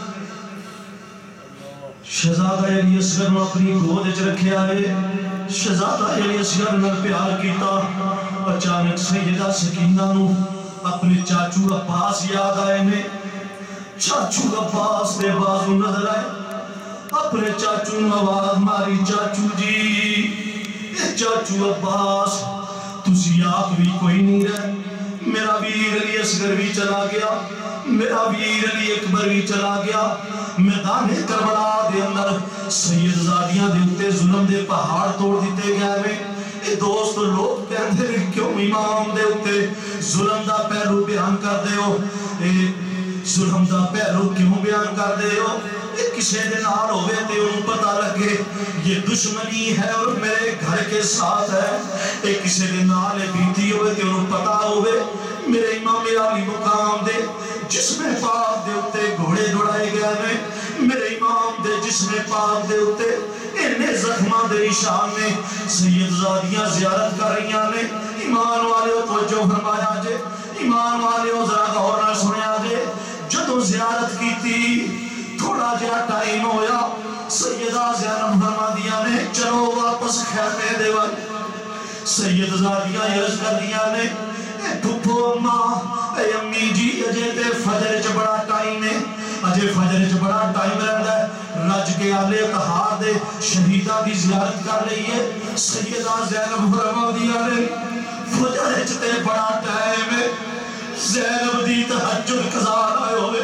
شہزادہ علی اصغر نے اپنی گود وچ رکھیا ہے شہزادہ علی اصغر نے پیار کیتا اچانک سیدہ سکینہ نو اپنے چاچو عباس یاد آئے نے چاچو عباس دے بازو نظر آئے اپنے چاچو نو آواز ماری چاچو جی اے چاچو عباس تسی آپ بھی کوئی نہیں رہے میرا ویر علی اصغر بھی چلا گیا میرا ویر علی اکبر بھی چلا گیا میدان کربلا دے اندر سید زادیاں دے اتے ظلم دے پہاڑ توڑ دیتے گئے میں اے دوست لوگ کہتے ہیں کیوں امام دے اتے ظلم دا پہلو بیان کر دے ہو اے ظلم دا پہلو کیوں بیان کر دے ہو اے کسے دے نال ہوئے تے انہوں پتہ لگے یہ دشمنی ہے اور میرے گھر کے ساتھ ہے اے کسے دے نال بیتی ہوئے تے انہوں پتہ ہوئے میرے امام علی مقام دے جسم پاک دے اتے گھوڑے دوڑائے گئے میں میرے امام دے جسم پاک دے اتے انہیں زخمہ دے اشان میں سید زادیاں زیارت کر رہی نے ایمان والے توجہ فرمایا جے ایمان والے ذرا غور نہ سنیا جے جدو زیارت کی تھی تھوڑا جہا ٹائم ہویا سیدہ زینب فرمادیاں نے چلو واپس خیمے دے وقت سید زادیاں عرض کر دیا نے اے پھپھو اماں اے امی جی اجے تے فجر چ بڑا ٹائم ہے اجے فجر چ بڑا ٹائم رہندا ہے رج کے آلے اطہار دے شہیداں دی زیارت کر رہی ہے سیدہ زینب فرمادیاں نے فجر چ تے بڑا ٹائم ہے زینب دی تہجد قضا نہ ہوئے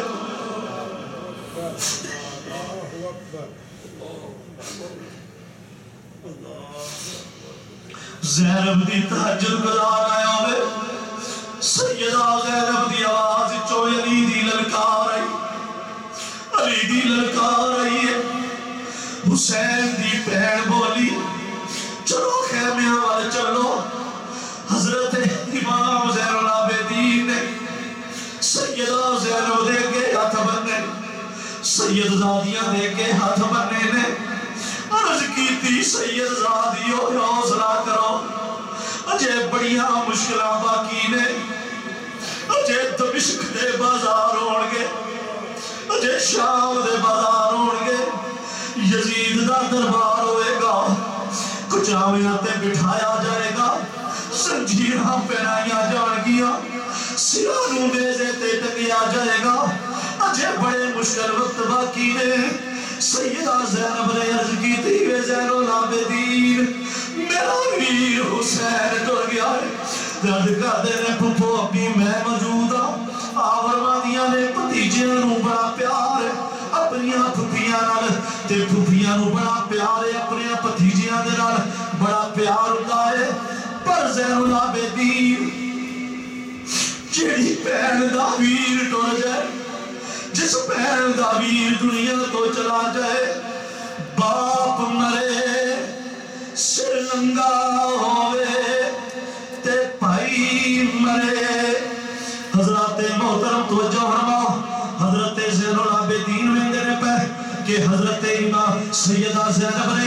زینب دی تہجد قضا نہ ہوئے سیدہ زینب دی آواز چو علی دی للکار آئی علی دی للکار آئی ہے حسین دی بہن بولی چلو خیمے والے چلو حضرت امام زین العابدین نے سیدہ زینب دے کے ہاتھ بننے سید زادیاں دے کے ہاتھ بننے نے عرض کی تھی سید زادیوں حوصلہ کرو اجے بڑیاں مشکلہ باقی نے اجے دمشق دے بازار ہون گے اجے شام دے بازار ہون گے یزید دا دربار ہوئے گا کچھ آمیاں تے بٹھایا جائے گا سنجیرہ پہنایا جان گیا سرانوں بیزے تے ٹکیا جائے گا اجے بڑے مشکل وقت باقی نے سیدہ زینب نے عرض کی تھی وے زین العابدین میرا ویر حسین ٹر گیا ہے درد کر دے نے پھپھو ابھی میں موجود ہوں آورمادیاں نے پتیجیاں نو بڑا پیار ہے اپنیاں پھپھیاں نال تے پھپھیاں نو بڑا پیار ہے اپنیاں پتیجیاں دے نال بڑا پیار ہوتا ہے پر زین العابدین جیڑی پہن دا ویر ٹر جائے جس پہن دا ویر دنیا تو چلا جائے باپ مرے سر ننگا ہوئے تے بھائی مرے حضرت محترم توجہ فرماؤ حضرت زین العابدین میں دینے پہ کہ حضرت امام سیدہ زینب نے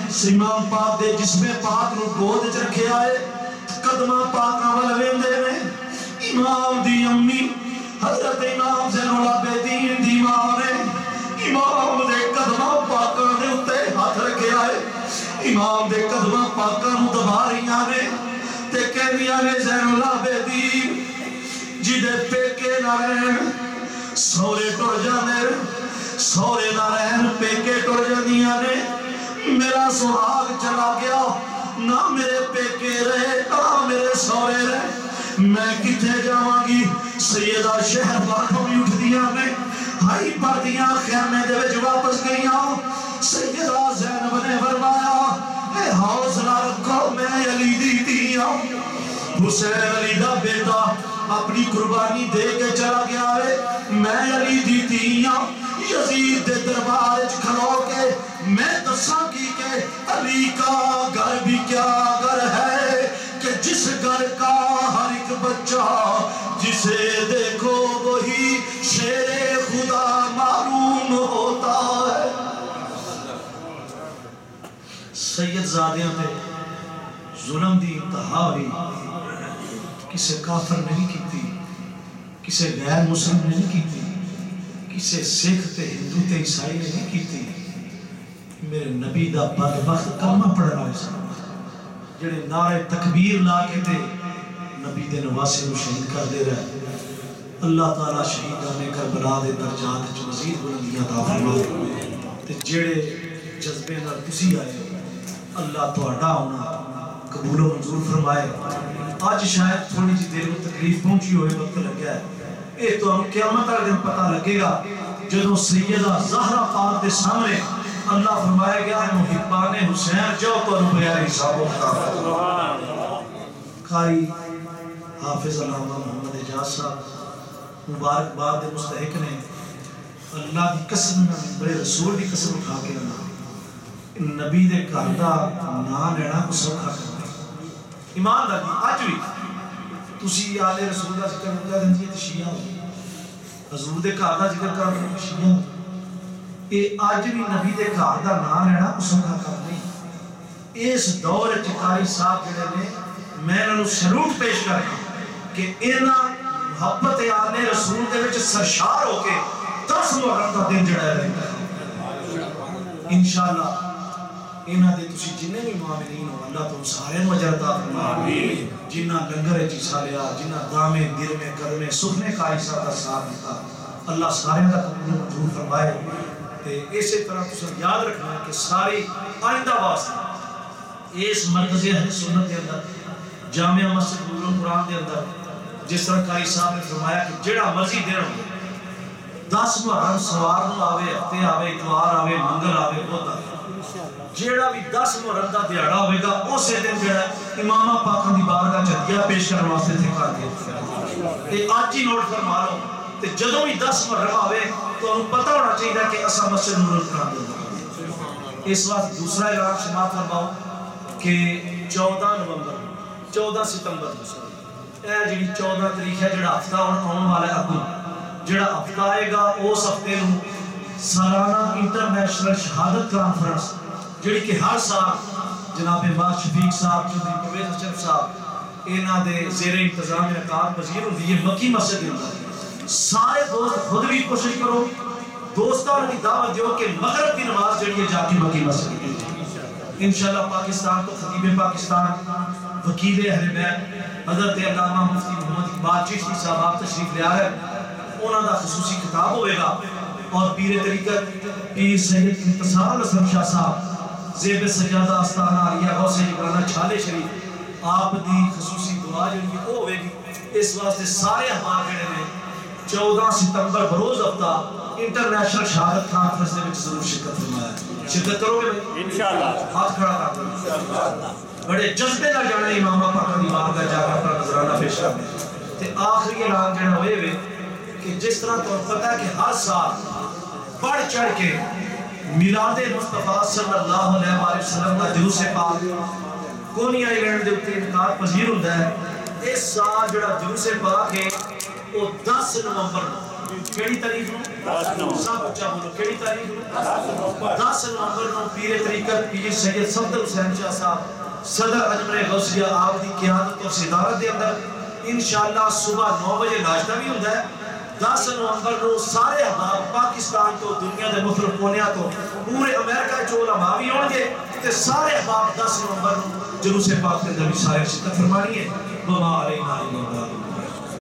امام پاک دے جسم پاک نو گود وچ رکھیا ہے قدماں پاکاں ول ویندے نے امام دی امی حضرت امام زین العابدین دی ماں نے امام دے قدماں پاکاں دے اوتے ہاتھ رکھیا ہے امام دے قدماں پاکاں نو دبا رہیاں نے تے کہندیاں نے زین العابدین جدے پیکے نہ رہن سورے ٹر جاندے سورے نہ رہن پیکے ٹر جاندیاں نے میرا سہاگ چلا گیا نہ میرے پیکے رہے نہ میرے سورے رہے میں کتھے جاواں گی سیدہ شہر باٹھوں بھی اٹھ دیاں نے ہائی پردیاں خیمے دے وچ واپس گئیاں سیدہ زینب نے فرمایا اے حوصلہ رکھو میں علی دی دیاں حسین علی دا بیٹا اپنی قربانی دے کے چلا گیا ہے میں علی دی دیاں یزید دے دربار وچ کھلو کے میں دساں کی کہ علی کا گھر بھی کیا گھر ہے کہ جس گھر کا ہر ایک بچہ جسے دیکھو وہی شیر خدا معلوم ہوتا ہے سید زادیاں تے ظلم دی انتہا ہوئی کسے کافر نہیں کیتی کسے غیر مسلم نہیں کیتی کسے سکھ تے ہندو تے عیسائی نے نہیں کیتی میرے نبی دا بدبخت کلمہ پڑھنا ہے جڑے نعرے تکبیر لا کے تے نبی دے نواسے نو شہید کر دے رہے اللہ تعالیٰ شہیدان کربلا دے درجات وچ مزید بلندیاں عطا فرمائے تے جڑے جذبے نال تسی آئے اللہ تہاڈا ہونا قبول و منظور فرمائے آج شاید تھوڑی جی دیر میں تکلیف پہنچی ہوئے وقت لگ گیا ہے اے تو ہم قیامت والے دن پتہ لگے گا جدوں سیدہ زہرا پاک دے سامنے اللہ فرمایا گیا ہے محبان حسین جو تو روپیہ حساب ہوتا قاری حافظ علامہ محمد اجاز صاحب مبارک باد مستحق نے اللہ کی قسم بڑے رسول کی قسم اٹھا کے رہا نبی دے گھر دا نام لینا کو سوکھا کرنا ایمان داری آج بھی تسی آل رسول دا ذکر کر دیں یہ شیعہ حضور دے گھر دا ذکر کر دیں شیعہ اے آج بھی نبی دے گھر دا نام لینا کو سوکھا کرنا اس دور چکاری صاحب جڑے نے میں انہوں سلوٹ پیش کر رہا ہوں کہ انہاں محبت آل رسول دے وچ سرشار ہو کے دس محرم کا دن جڑا رہتا ہے انشاءاللہ انہاں دے تسی جنہیں بھی معاملین ہو اللہ تم سارے مجر عطا فرمائے جنہ لنگر چیسا لیا جنہ دامے درمے کرمے سخنے کا عیسیٰ کا ساتھ دیتا اللہ سارے کا قبول منظور فرمائے تے اسی طرح تسی یاد رکھنا ہے کہ ساری آئندہ واسطے اس مرکز اہل سنت کے اندر جامعہ مسجد نور القرآن کے اندر جس طرح قاری صاحب نے فرمایا کہ جڑا مرضی دن ہو دس محرم سوار نو آوے ہفتے آوے اتوار آوے منگل آوے بدھ آوے جیڑا بھی دس محرم دا دیہڑا ہوئے گا اسے دن جڑا امامہ پاکاں دی بارگاہ چ ہدیہ پیش کرن واسطے تھے کر دیا تے اج ہی نوٹ فرما لو تے جدوں بھی دس محرم آوے تو انہوں پتہ ہونا چاہیے کہ اساں مسجد نور القرآن دے اس وقت دوسرا اعلان سماعت فرماؤ کہ چودہ نومبر چودہ ستمبر اے جڑی چودہ تاریخ ہے جڑا ہفتہ آنے والا ہے اگوں جڑا ہفتہ آئے گا اس ہفتے نوں سالانہ انٹرنیشنل شہادت کانفرنس جڑی کہ ہر سال جناب باز شفیق صاحب چودھری پرویز اشرف صاحب انہاں دے زیر انتظام انعقاد پذیر ہوندی ہے مکی مسجد کے اندر سارے دوست خود بھی کوشش کرو دوستاں کی دعوت دیو کہ مغرب کی نماز جڑی ہے جا کے مکی مسجد کی انشاءاللہ پاکستان تو خطیب پاکستان وکیل اہل بیت حضرت علامہ مفتی محمد اقبال چشتی صاحب آپ تشریف لے آئے انہاں دا خصوصی خطاب ہوئے گا اور پیر طریقت پیر سید انتصار الاسلام شاہ صاحب زیب سجادہ آستانہ علیہ غوث جبرانہ چھالے شریف آپ دی خصوصی دعا جو یہ ہوئے گی اس واسطے سارے احباب جڑے نے چودہ ستمبر بروز ہفتہ انٹرنیشنل شہادت کانفرنس دے وچ ضرور شرکت فرمایا شرکت کرو گے انشاءاللہ ہاتھ کھڑا کر دو انشاءاللہ بڑے جذبے نال جانا امام پاک دی بارگاہ جا کر اپنا نذرانہ پیش کرنے تے آخری اعلان جڑا ہوئے ہوئے کہ جس طرح تو پتہ ہے کہ ہر سال بڑھ چڑھ کے میلاد مصطفیٰ صلی اللہ علیہ وآلہ وسلم کا جلوس پاک کونی آئی لینڈ دے اتے انعقاد پذیر ہوتا ہے اس سال جڑا جلوس پاک ہے وہ دس نومبر کیڑی تاریخ نو سب اچھا بولو کیڑی تاریخ نو دس نومبر نو پیر طریقت پیر سید صفدر حسین شاہ صاحب صدر اجمیر غوثیہ آپ دی قیادت اور صدارت دے اندر انشاءاللہ صبح نو بجے ناشتہ بھی ہوتا ہے دس نومبر نو سارے احباب پاکستان تو دنیا دے مختلف کونیاں تو پورے امریکہ جو علماء بھی ہوں گے تے سارے احباب دس نومبر نو جلوس پاک کے اندر بھی سارے شرکت فرمانی ہے وما علینا الا البلاغ